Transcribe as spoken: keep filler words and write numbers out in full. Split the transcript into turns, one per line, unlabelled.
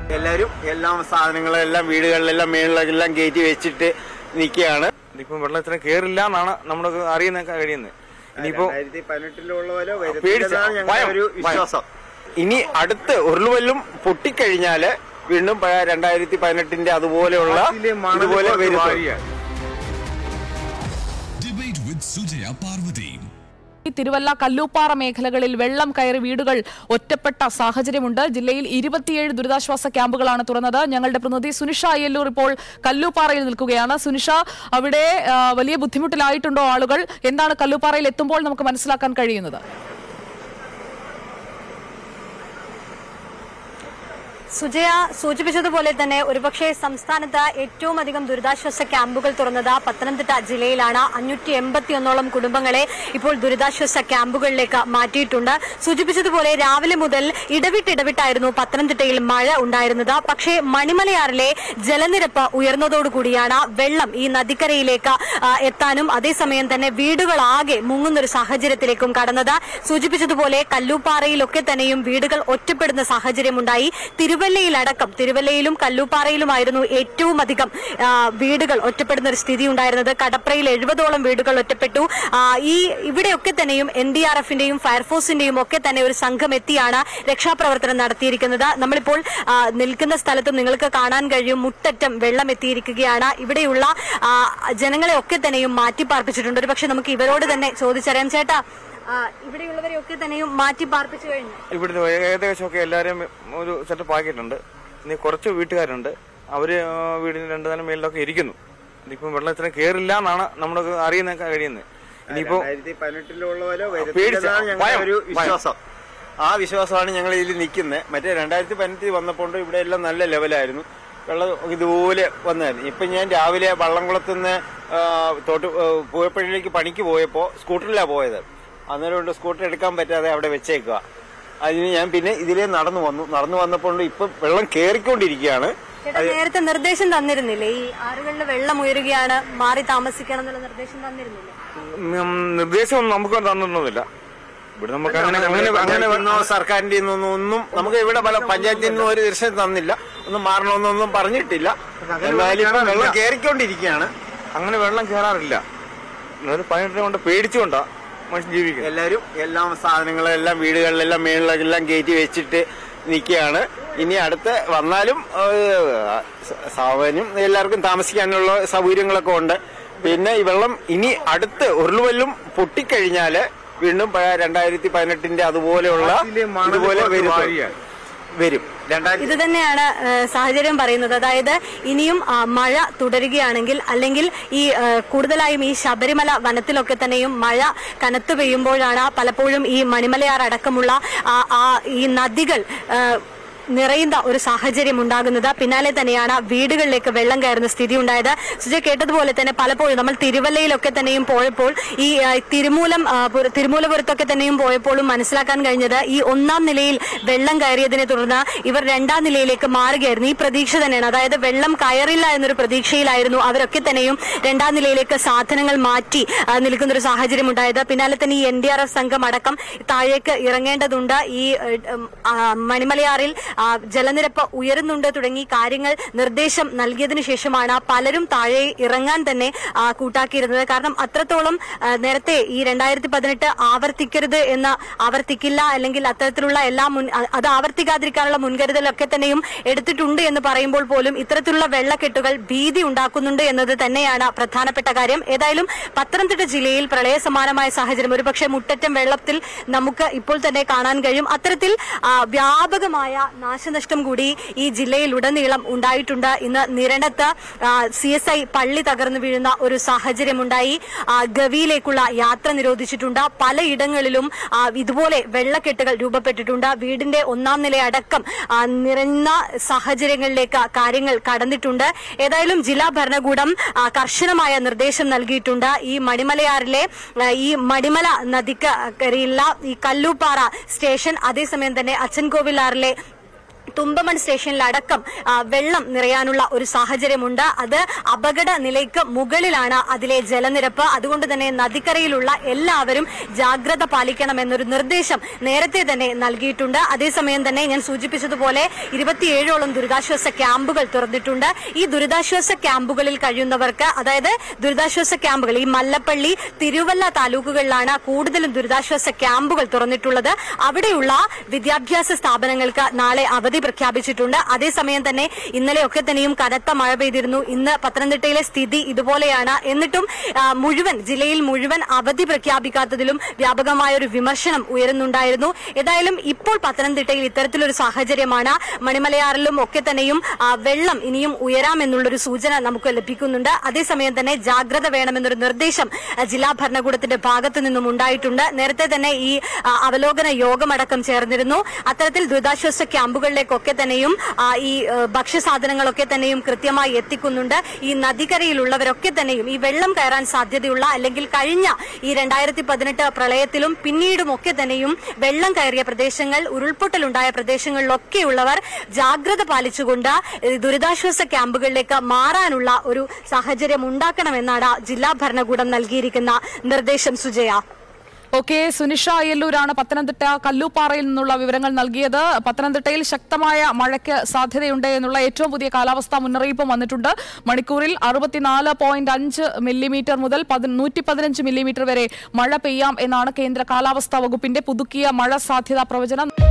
എല്ലാവരും എല്ലാ സാധനങ്ങളും എല്ലാം വീടുകളിലെല്ലാം മേളിലെല്ലാം കയറ്റി വെച്ചിട്ട് നിൽക്കുകയാണ്.
ഇപ്പം വെള്ളം ഇത്ര കയറില്ല എന്നാണ് നമ്മളൊക്കെ അറിയുന്ന കഴിയുന്നത്. ഇനിയിപ്പോ
പതിനെട്ടിലുള്ളവരോ ഒരു വിശ്വാസം. ഇനി അടുത്ത് ഉരുളുവല്ലും പൊട്ടിക്കഴിഞ്ഞാല് വീണ്ടും രണ്ടായിരത്തി പതിനെട്ടിന്റെ അതുപോലെയുള്ള ഇതുപോലെ വരും.
തിരുവല്ല കല്ലൂപ്പാറ മേഖലകളിൽ വെള്ളം കയറി വീടുകൾ ഒറ്റപ്പെട്ട സാഹചര്യമുണ്ട്. ജില്ലയിൽ ഇരുപത്തിയേഴ് ദുരിതാശ്വാസ ക്യാമ്പുകളാണ് തുറന്നത്. ഞങ്ങളുടെ പ്രതിനിധി സുനിഷ അയ്യല്ലൂർ ഇപ്പോൾ കല്ലൂപ്പാറയിൽ നിൽക്കുകയാണ്. സുനിഷ, അവിടെ വലിയ ബുദ്ധിമുട്ടിലായിട്ടുണ്ടോ ആളുകൾ? എന്താണ് കല്ലൂപ്പാറയിൽ എത്തുമ്പോൾ നമുക്ക് മനസ്സിലാക്കാൻ കഴിയുന്നത്?
സുജയ സൂചിപ്പിച്ചതുപോലെ തന്നെ ഒരുപക്ഷെ സംസ്ഥാനത്ത് ഏറ്റവും അധികം ദുരിതാശ്വാസ ക്യാമ്പുകൾ തുറന്നത് പത്തനംതിട്ട ജില്ലയിലാണ്. അഞ്ഞൂറ്റി എൺപത്തി ഒന്നോളം കുടുംബങ്ങളെ ഇപ്പോൾ ദുരിതാശ്വാസ ക്യാമ്പുകളിലേക്ക് മാറ്റിയിട്ടുണ്ട്. സൂചിപ്പിച്ചതുപോലെ രാവിലെ മുതൽ ഇടവിട്ടിടവിട്ടായിരുന്നു പത്തനംതിട്ടയിൽ മഴ ഉണ്ടായിരുന്നത്. പക്ഷേ മണിമലയാറിലെ ജലനിരപ്പ് ഉയർന്നതോടുകൂടിയാണ് വെള്ളം ഈ നദിക്കരയിലേക്ക് എത്താനും അതേസമയം തന്നെ വീടുകളാകെ മുങ്ങുന്നൊരു സാഹചര്യത്തിലേക്കും കടന്നത്. സൂചിപ്പിച്ചതുപോലെ കല്ലൂപ്പാറയിലൊക്കെ തന്നെയും വീടുകൾ ഒറ്റപ്പെടുന്ന സാഹചര്യമുണ്ടായി. തിരുവല്ലയിലടക്കം തിരുവല്ലയിലും കല്ലൂപ്പാറയിലുമായിരുന്നു ഏറ്റവും അധികം വീടുകൾ ഒറ്റപ്പെടുന്ന ഒരു സ്ഥിതി ഉണ്ടായിരുന്നത്. കടപ്രയിൽ എഴുപതോളം വീടുകൾ ഒറ്റപ്പെട്ടു. ഈ ഇവിടെയൊക്കെ തന്നെയും എൻ ഡി ആർ എഫിന്റെയും ഫയർഫോഴ്സിന്റെയും ഒക്കെ തന്നെ ഒരു സംഘം എത്തിയാണ് രക്ഷാപ്രവർത്തനം നടത്തിയിരിക്കുന്നത്. നമ്മളിപ്പോൾ നിൽക്കുന്ന സ്ഥലത്തും നിങ്ങൾക്ക് കാണാൻ കഴിയും മുട്ടറ്റം വെള്ളം എത്തിയിരിക്കുകയാണ്. ഇവിടെയുള്ള ജനങ്ങളെ ഒക്കെ തന്നെയും മാറ്റിപ്പാർപ്പിച്ചിട്ടുണ്ട്. ഒരു പക്ഷെ നമുക്ക് ഇവരോട് തന്നെ ചോദിച്ചറിയാം. ചേട്ടാ, ഇവിടെയുള്ളവരെയൊക്കെ തന്നെയും മാറ്റി പാർപ്പിച്ചു കഴിഞ്ഞു?
ഇവിടുന്ന് ഏകദേശമൊക്കെ എല്ലാവരും ഒരു സെറ്റപ്പ് ആക്കിയിട്ടുണ്ട്. ഇനി കുറച്ച് വീട്ടുകാരുണ്ട്, അവര് വീടിന് രണ്ടു നില മേലിലൊക്കെ ഇരിക്കുന്നു. ഇനിയിപ്പം വെള്ളം ഇത്ര കയറില്ല എന്നാണ് നമ്മളൊക്കെ അറിയുന്ന കഴിയുന്നത്. ഇനിയിപ്പോ
പതിനെട്ടിലുള്ളവരോ ഒരു വിശ്വാസം. ആ വിശ്വാസമാണ് ഞങ്ങൾ ഇതിൽ നിൽക്കുന്നത്. മറ്റേ രണ്ടായിരത്തി പതിനെട്ടിൽ വന്നപ്പോൾ ഇവിടെ എല്ലാം നല്ല ലെവലായിരുന്നു, വെള്ളം ഇതുപോലെ വന്നായിരുന്നു. ഇപ്പൊ ഞാൻ രാവിലെ വള്ളംകുളത്തുനിന്ന് തോട്ട് പൂയപ്പള്ളിയിലേക്ക് പണിക്ക് പോയപ്പോ സ്കൂട്ടറിലാണ് പോയത്. അന്നേരം കൊണ്ട് സ്കൂട്ടർ എടുക്കാൻ പറ്റാതെ അവിടെ വെച്ചേക്കുക. അതിന് ഞാൻ പിന്നെ ഇതിലേ നടന്നു വന്നു. നടന്നു വന്നപ്പോൾ ഇപ്പൊ വെള്ളം കയറിക്കൊണ്ടിരിക്കുകയാണ്.
നേരത്തെ നിർദ്ദേശം തന്നിരുന്നില്ലേ, ഈ ആറുകളിൽ വെള്ളം ഉയരുകയാണ്, മാറി താമസിക്കണം എന്നുള്ള നിർദ്ദേശം തന്നിരുന്നില്ലേ?
നിർദ്ദേശം നമുക്ക് തന്നിട്ടൊന്നുമില്ല. ഇവിടെ നമുക്ക് അങ്ങനെ അങ്ങനെ
സർക്കാരിന്റെ ഒന്നും നമുക്ക് ഇവിടെ പല പഞ്ചായത്തിൽ നിന്നും ഒരു നിർദ്ദേശം തന്നില്ല, ഒന്നും മാറണമെന്നൊന്നും പറഞ്ഞിട്ടില്ല. എന്നാലും വെള്ളം കയറിക്കൊണ്ടിരിക്കുകയാണ്.
അങ്ങനെ വെള്ളം കയറാറില്ല. പതിനെട്ടിനെ കൊണ്ട് പേടിച്ചുകൊണ്ടാ മനുഷ്യൻ ജീവിക്കും.
എല്ലാവരും എല്ലാ സാധനങ്ങളും എല്ലാം വീടുകളിലെല്ലാം മേളിലെല്ലാം കയറ്റി വെച്ചിട്ട് നിൽക്കുകയാണ്. ഇനി അടുത്ത് വന്നാലും സാവനും എല്ലാവർക്കും താമസിക്കാനുള്ള സൗകര്യങ്ങളൊക്കെ ഉണ്ട്. പിന്നെ ഈ വെള്ളം ഇനി അടുത്ത് ഉരുളുവല്ലും പൊട്ടിക്കഴിഞ്ഞാല് വീണ്ടും രണ്ടായിരത്തി പതിനെട്ടിന്റെ അതുപോലെയുള്ള ഇതുപോലെ വരും വരും
ഇത് തന്നെയാണ് സാഹചര്യം പറയുന്നത്. അതായത് ഇനിയും മഴ തുടരുകയാണെങ്കിൽ, അല്ലെങ്കിൽ ഈ കൂടുതലായും ഈ ശബരിമല വനത്തിലൊക്കെ തന്നെയും മഴ കനത്തു പെയ്യുമ്പോഴാണ് പലപ്പോഴും ഈ മണിമലയാർ അടക്കമുള്ള ഈ നദികൾ നിറയുന്ന ഒരു സാഹചര്യം ഉണ്ടാകുന്നത്. പിന്നാലെ തന്നെയാണ് വീടുകളിലേക്ക് വെള്ളം കയറുന്ന സ്ഥിതി ഉണ്ടായത്. സുജയ് കേട്ടതുപോലെ തന്നെ പലപ്പോഴും നമ്മൾ തിരുവല്ലയിലൊക്കെ തന്നെയും പോയപ്പോൾ, ഈ തിരുമൂലം തിരുമൂലപുരത്തൊക്കെ തന്നെയും പോയപ്പോഴും മനസ്സിലാക്കാൻ കഴിഞ്ഞത് ഈ ഒന്നാം നിലയിൽ വെള്ളം കയറിയതിനെ തുടർന്ന് ഇവർ രണ്ടാം നിലയിലേക്ക് മാറുകയായിരുന്നു. ഈ പ്രതീക്ഷ തന്നെയാണ്, അതായത് വെള്ളം കയറില്ല എന്നൊരു പ്രതീക്ഷയിലായിരുന്നു അവരൊക്കെ തന്നെയും രണ്ടാം നിലയിലേക്ക് സാധനങ്ങൾ മാറ്റി നിൽക്കുന്നൊരു സാഹചര്യം ഉണ്ടായത്. പിന്നാലെ തന്നെ ഈ എൻ ഡി ആർ എഫ് സംഘം അടക്കം താഴേക്ക് ഇറങ്ങേണ്ടതുണ്ട്. ഈ മണിമലയാറിൽ ജലനിരപ്പ് ഉയരുന്നുണ്ട് തുടങ്ങി കാര്യങ്ങൾ നിർദ്ദേശം നൽകിയതിനു ശേഷമാണ് പലരും താഴെ ഇറങ്ങാൻ തന്നെ കൂട്ടാക്കിയിരുന്നത്. കാരണം അത്രത്തോളം നേരത്തെ ഈ രണ്ടായിരത്തി പതിനെട്ട് ആവർത്തിക്കരുത് എന്ന് ആവർത്തിക്കില്ല, അല്ലെങ്കിൽ അത്തരത്തിലുള്ള എല്ലാ മുൻ അത് ആവർത്തിക്കാതിരിക്കാനുള്ള മുൻകരുതലൊക്കെ തന്നെയും എടുത്തിട്ടുണ്ട് എന്ന് പറയുമ്പോൾ പോലും ഇത്തരത്തിലുള്ള വെള്ളക്കെട്ടുകൾ ഭീതി ഉണ്ടാക്കുന്നുണ്ട് എന്നത് തന്നെയാണ് പ്രധാനപ്പെട്ട കാര്യം. ഏതായാലും പത്തനംതിട്ട ജില്ലയിൽ പ്രളയ സമാനമായ സാഹചര്യം ഒരുപക്ഷെ മുട്ടറ്റം വെള്ളത്തിൽ നമുക്ക് ഇപ്പോൾ തന്നെ കാണാൻ കഴിയും. അത്തരത്തിൽ വ്യാപകമായ നാശനഷ്ടം കൂടി ഈ ജില്ലയിലുടനീളം ഉണ്ടായിട്ടുണ്ട്. ഇന്ന് നിരണത്ത് സി എസ് ഐ പള്ളി തകർന്നു വീഴുന്ന ഒരു സാഹചര്യമുണ്ടായി. ഗവിയിലേക്കുള്ള യാത്ര നിരോധിച്ചിട്ടുണ്ട്. പലയിടങ്ങളിലും ഇതുപോലെ വെള്ളക്കെട്ടുകൾ രൂപപ്പെട്ടിട്ടുണ്ട്. വീടിന്റെ ഒന്നാം നിലയടക്കം നിറഞ്ഞ സാഹചര്യങ്ങളിലേക്ക് കാര്യങ്ങൾ കടന്നിട്ടുണ്ട്. ഏതായാലും ജില്ലാ ഭരണകൂടം കർശനമായ നിർദ്ദേശം നൽകിയിട്ടുണ്ട്. ഈ മണിമലയാറിലെ ഈ മണിമല നദിക്ക് കരിയുള്ള ഈ കല്ലൂപ്പാറ സ്റ്റേഷൻ, അതേസമയം തന്നെ അച്ചൻകോവിലാറിലെ തുമ്പമൺ സ്റ്റേഷനിലടക്കം വെള്ളം നിറയാനുള്ള ഒരു സാഹചര്യമുണ്ട്. അത് അപകട നിലയ്ക്ക് മുകളിലാണ് അതിലെ ജലനിരപ്പ്. അതുകൊണ്ട് തന്നെ നദിക്കരയിലുള്ള എല്ലാവരും ജാഗ്രത പാലിക്കണമെന്നൊരു നിർദ്ദേശം നേരത്തെ തന്നെ നൽകിയിട്ടുണ്ട്. അതേസമയം തന്നെ ഞാൻ സൂചിപ്പിച്ചതുപോലെ ഇരുപത്തിയേഴോളം ദുരിതാശ്വാസ ക്യാമ്പുകൾ തുറന്നിട്ടുണ്ട്. ഈ ദുരിതാശ്വാസ ക്യാമ്പുകളിൽ കഴിയുന്നവർക്ക്, അതായത് ദുരിതാശ്വാസ ക്യാമ്പുകൾ ഈ മല്ലപ്പള്ളി, തിരുവല്ല താലൂക്കുകളിലാണ് കൂടുതലും ദുരിതാശ്വാസ ക്യാമ്പുകൾ തുറന്നിട്ടുള്ളത്. അവിടെയുള്ള വിദ്യാഭ്യാസ സ്ഥാപനങ്ങൾക്ക് നാളെ അവധി പ്രഖ്യാപിച്ചിട്ടുണ്ട്. അതേസമയം തന്നെ ഇന്നലെയൊക്കെ തന്നെയും കനത്ത മഴ പെയ്തിരുന്നു. ഇന്ന് പത്തനംതിട്ടയിലെ സ്ഥിതി ഇതുപോലെയാണ്. എന്നിട്ടും മുഴുവൻ ജില്ലയിൽ മുഴുവൻ അവധി പ്രഖ്യാപിക്കാത്തതിലും വ്യാപകമായ ഒരു വിമർശനം ഉയരുന്നുണ്ടായിരുന്നു. ഏതായാലും ഇപ്പോൾ പത്തനംതിട്ടയിൽ ഇത്തരത്തിലൊരു സാഹചര്യമാണ്. മണിമലയാറിലും ഒക്കെ തന്നെയും വെള്ളം ഇനിയും ഉയരാമെന്നുള്ളൊരു സൂചന നമുക്ക് ലഭിക്കുന്നുണ്ട്. അതേസമയം തന്നെ ജാഗ്രത വേണമെന്നൊരു നിർദ്ദേശം ജില്ലാ ഭരണകൂടത്തിന്റെ ഭാഗത്തു നിന്നും ഉണ്ടായിട്ടുണ്ട്. നേരത്തെ തന്നെ ഈ അവലോകന യോഗമടക്കം ചേർന്നിരുന്നു. അത്തരത്തിൽ ദുരിതാശ്വാസ ക്യാമ്പുകളിലേക്കൊക്കെ തന്നെയും ഈ ഭക്ഷ്യസാധനങ്ങളൊക്കെ തന്നെയും കൃത്യമായി എത്തിക്കുന്നുണ്ട്. ഈ നദിക്കരയിലുള്ളവരൊക്കെ തന്നെയും ഈ വെള്ളം കയറാൻ സാധ്യതയുള്ള, അല്ലെങ്കിൽ കഴിഞ്ഞ ഈ രണ്ടായിരത്തി പതിനെട്ട് പ്രളയത്തിലും പിന്നീടും ഒക്കെ തന്നെയും വെള്ളം കയറിയ പ്രദേശങ്ങൾ, ഉരുൾപൊട്ടലുണ്ടായ പ്രദേശങ്ങളിലൊക്കെയുള്ളവർ ജാഗ്രത പാലിച്ചുകൊണ്ട് ദുരിതാശ്വാസ ക്യാമ്പുകളിലേക്ക് മാറാനുള്ള ഒരു സാഹചര്യം ഉണ്ടാക്കണമെന്നാണ് ജില്ലാ ഭരണകൂടം നൽകിയിരിക്കുന്ന നിർദ്ദേശം. സുജയ.
ഓക്കെ, സുനിഷ അയ്യല്ലൂരാണ് പത്തനംതിട്ട കല്ലൂപ്പാറയിൽ നിന്നുള്ള വിവരങ്ങൾ നൽകിയത്. പത്തനംതിട്ടയിൽ ശക്തമായ മഴയ്ക്ക് സാധ്യതയുണ്ട് എന്നുള്ള ഏറ്റവും പുതിയ കാലാവസ്ഥാ മുന്നറിയിപ്പും വന്നിട്ടുണ്ട്. മണിക്കൂറിൽ അറുപത്തിനാല് പോയിന്റ് അഞ്ച് മില്ലിമീറ്റർ മുതൽ നൂറ്റി പതിനഞ്ച് മില്ലിമീറ്റർ വരെ മഴ പെയ്യാം എന്നാണ് കേന്ദ്ര കാലാവസ്ഥാ വകുപ്പിന്റെ പുതുക്കിയ മഴ സാധ്യതാ പ്രവചനം.